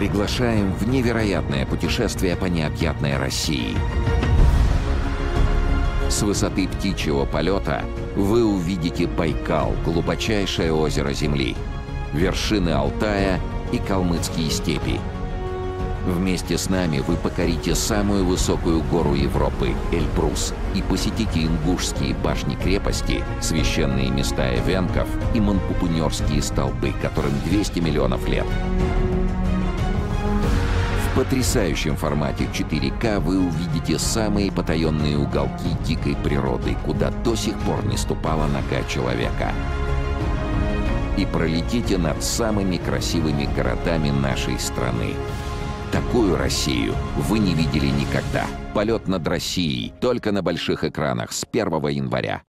Приглашаем в невероятное путешествие по необъятной России. С высоты птичьего полета вы увидите Байкал, глубочайшее озеро Земли, вершины Алтая и калмыцкие степи. Вместе с нами вы покорите самую высокую гору Европы – Эльбрус, и посетите ингушские башни-крепости, священные места эвенков и манпупунерские столбы, которым 200 миллионов лет. В потрясающем формате 4К вы увидите самые потаенные уголки дикой природы, куда до сих пор не ступала нога человека. И пролетите над самыми красивыми городами нашей страны. Такую Россию вы не видели никогда. Полет над Россией только на больших экранах с 1 января.